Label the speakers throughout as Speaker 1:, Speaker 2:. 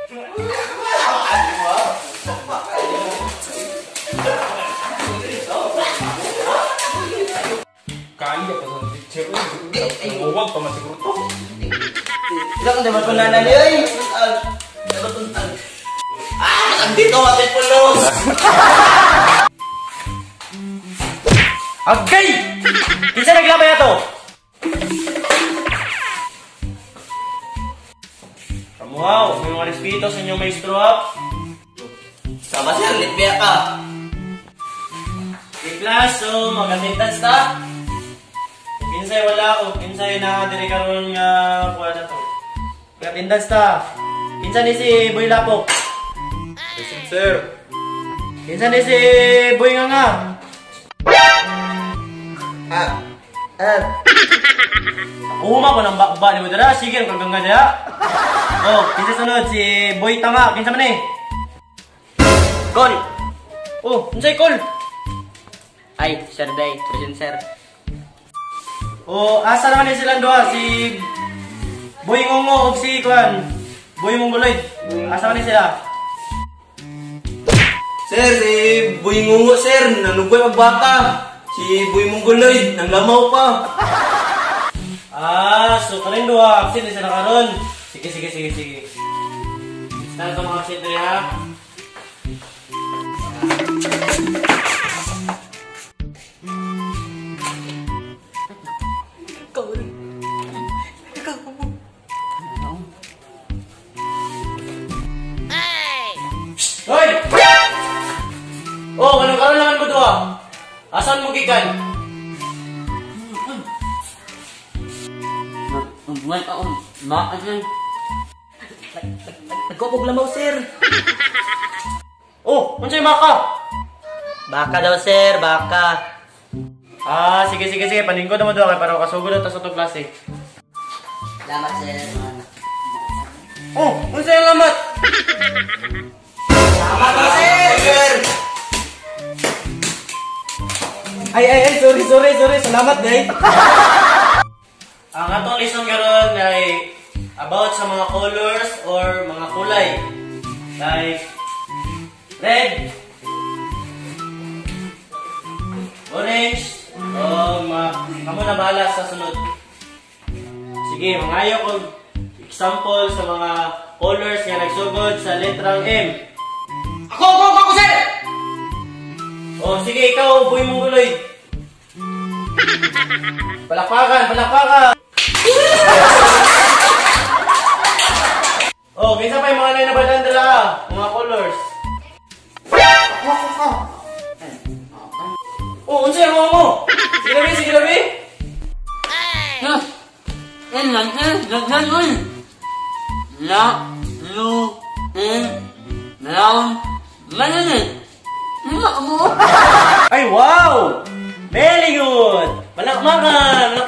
Speaker 1: Kaya pa sa teacher ko. Huwag pa masiguro to.
Speaker 2: Ilang ang dapat punanan niya ay. Dapat punanan. Andito ating pulos.
Speaker 3: Agay! Kinsa naglabay ato? Wow, may mga respeto sa inyong maestro ha.
Speaker 2: Sama sir, litbiya ka.
Speaker 3: Di class, so mag-attendance ta. Kinsay wala ako, kinsay nakadiri karon nga kuha na to. Mag-attendance ta. Kinsa ni si Boy Lapok?
Speaker 1: Present, sir.
Speaker 3: Kinsa ni si Boy nga? Uma ko ng bakba ni mo dara, sige ang kaganga dira. Oh, kinsa sunod si Boy Tama, kinsa man eh?
Speaker 2: Call.
Speaker 3: Oh, unsay call?
Speaker 2: Ay, sir day, present sir.
Speaker 3: Oh, asa naman ni silang duha si Boy Ngongo ug si Kwan, Boy Mongoloid. Asa man ni sila?
Speaker 2: Sir, si Boy Ngungo sir, nanugboy magbata. Si Boy Mongoloid, nanglamaw pa.
Speaker 3: So kanin duha absent ni sila karon. Sige. Stand sa mga absent diri ha. Hoy! Oh, anong karon naman mo duha? Asan mo gikan?
Speaker 2: Buwan ka maasin. Nagkupog lamaw sir.
Speaker 3: Oh, unsay maka?
Speaker 2: Baka daw sir, baka.
Speaker 3: Sige, paningkod naman duha kay para kasugod ta sa to klase.
Speaker 2: Salamat sir.
Speaker 3: Oh, unsay alamat?
Speaker 2: Salamat sir.
Speaker 3: Ay, sorry. Salamat, day. Ang atong lesson karon ay about sa mga colors or mga kulay. Like red, orange, kamo na bahala sa sunod. Sige, mangayo ko example sa mga colors nga nagsugod sa letrang M.
Speaker 2: Ako sir.
Speaker 3: Oh, sige, ikaw, Boy Mongoloid. Palakpakan. Oh, kinsa pa yung mga nabalan dala, mga colors. Oh, unsa yung mga mo? Sige labi. Ay, wow! Very good! Palakpakan!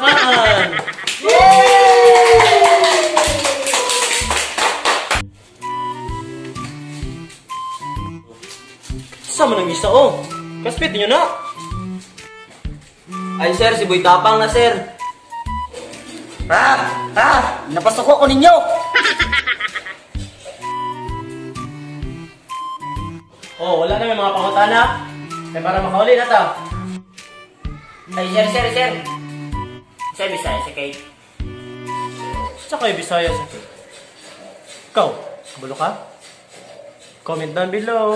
Speaker 3: Sama nang isa, oh! Kaspit niyo na!
Speaker 2: Ay sir, si Boy Tapang na sir. Napasok ko ninyo.
Speaker 3: Oh, wala na may mga pangutana. Kaya para makauli na ta.
Speaker 2: Ay sir. Sir, Bisaya si Kate.
Speaker 3: Sa kayo Bisaya sa ikaw, kabalo ka? Comment down below.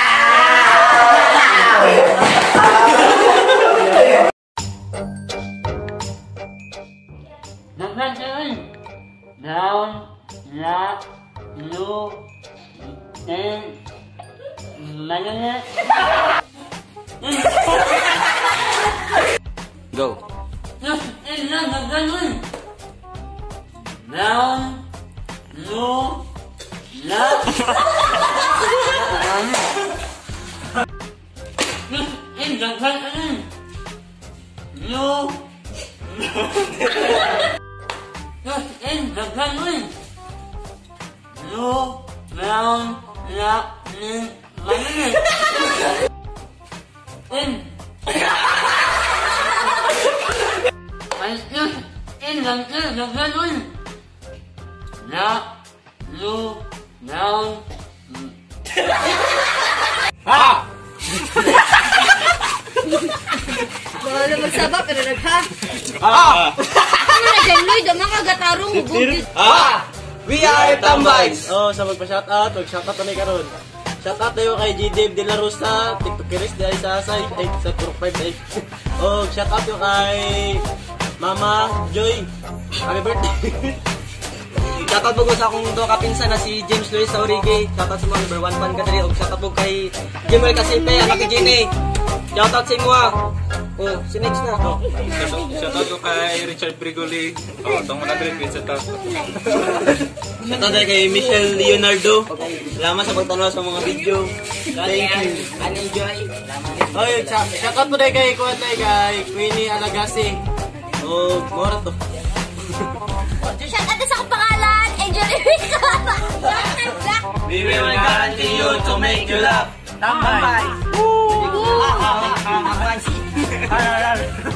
Speaker 2: Down, la, lu, manana. Go. Down, lu, la.
Speaker 3: Noun.
Speaker 4: Wala magsaba pero nagha.
Speaker 1: Ah!
Speaker 4: Ano na dyan, Lloyd? Ang mga gatarong hubog.
Speaker 2: We are Tambays!
Speaker 3: Oh, sa magpa-shoutout, mag-shoutout na karon. Shoutout tayo kay G-Dave De La Rosa, TikTokeris di ay sa asay, ay sa Turk 5 ay. Oh, shoutout yung kay Mama Joy. Happy birthday.
Speaker 2: Shoutout po sa akong doon kapinsan na si James Luis Saurige. Shoutout sa mga number 1 fan ka dali. O shoutout po kay Jimel Casipe, anak ni Gini. Shoutout sa imo ah. Oh, si next na.
Speaker 1: Shoutout ko kay Richard Brigoli. Oh, itong 100 pizza to.
Speaker 2: Shoutout din kay Michelle Leonardo. Salamat sa pagtanaw sa mga video. Thank you. Enjoy.
Speaker 3: Oh, shoutout po din kay Queenie Alagasi. Oh, mora to.
Speaker 4: Shout out sa akong pangalan, Angel Erica.
Speaker 2: We will guarantee you to make you laugh.
Speaker 3: Tambay.
Speaker 2: Tambay.